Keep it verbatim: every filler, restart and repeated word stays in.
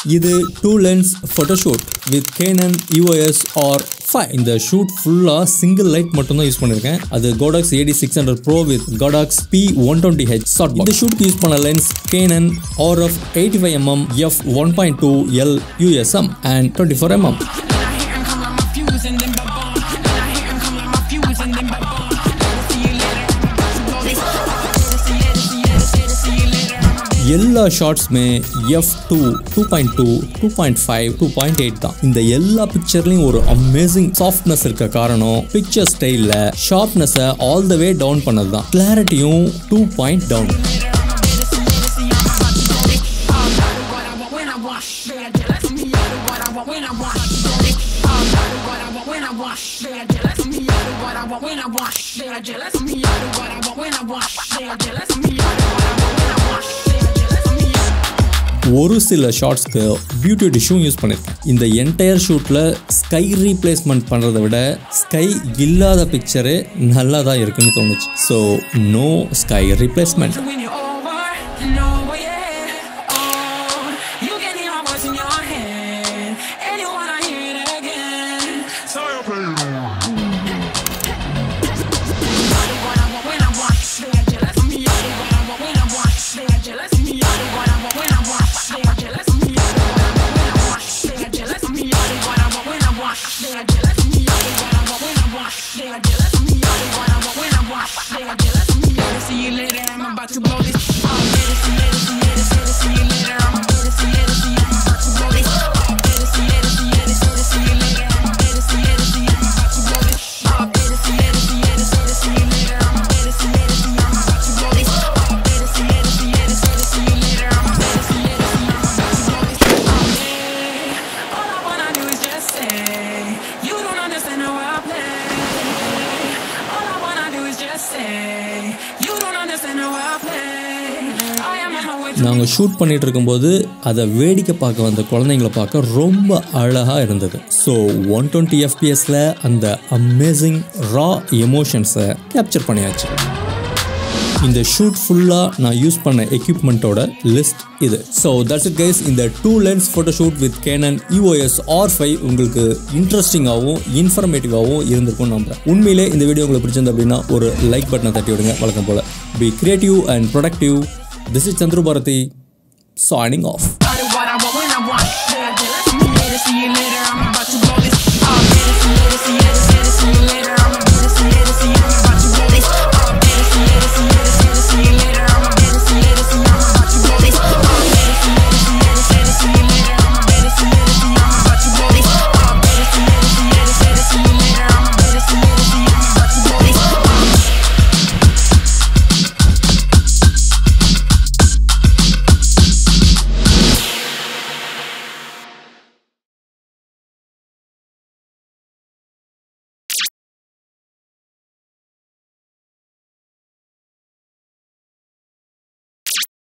இது two lens photoshoot with Canon E O S R five. இந்த shoot ஃபுல்லா single light மட்டும் தான் யூஸ் பண்ணிருக்கேன். அது Godox A D six hundred Pro with Godox P one twenty H softbox. இந்த ஷூட்க்கு யூஸ் பண்ண lens Canon R F eighty-five millimeter f one point two L U S M and twenty-four millimeter. எல்லா ஷாட்ஸ்மே F two two point two two point five two point eight தான். இந்த எல்லா பிக்சர்லையும் ஒரு amazing softness இருக்க காரணம் picture ஸ்டைலில் ஷார்ப்னஸை all the way down பண்ணது தான். கிளாரிட்டியும் டூ பாயிண்ட் டவுன். ஒரு சில ஷார்ட்ஸ்க்கு பியூட்டி டிஷ்யூம் யூஸ் பண்ணியிருக்கேன். இந்த என்டையர் ஷூட்டில் ஸ்கை ரீப்ளேஸ்மெண்ட் பண்ணுறதை விட ஸ்கை இல்லாத பிக்சரு நல்லா தான் இருக்குன்னு தோணுச்சு. So no sky replacement. நாங்கள் ஷூட் பண்ணிட்டு இருக்கும்போது அதை வேடிக்கை பார்க்க வந்த குழந்தைங்களை பார்க்க ரொம்ப அழகாக இருந்தது. ஸோ ஒன் டுவெண்ட்டி எஃப்பிஎஸில் அந்த அமேசிங் ரா எமோஷன்ஸை கேப்சர் பண்ணியாச்சு. இந்த ஷூட் ஃபுல்லாக நான் யூஸ் பண்ண எக்யூப்மெண்ட்டோட லிஸ்ட் இது. So that's it guys. இந்த two lens photoshoot with Canon E O S R five உங்களுக்கு இன்ட்ரெஸ்டிங்காகவும் இன்ஃபர்மேட்டிவாகவும் இருந்திருக்கும்னு நம்புறேன். உண்மையிலே இந்த வீடியோ உங்களுக்கு பிடிச்சிருந்தது அப்படின்னா ஒரு லைக் பட்டனை தட்டி விடுங்க. வழக்கம் போல் be creative and productive. This is Chandru Bharati signing off.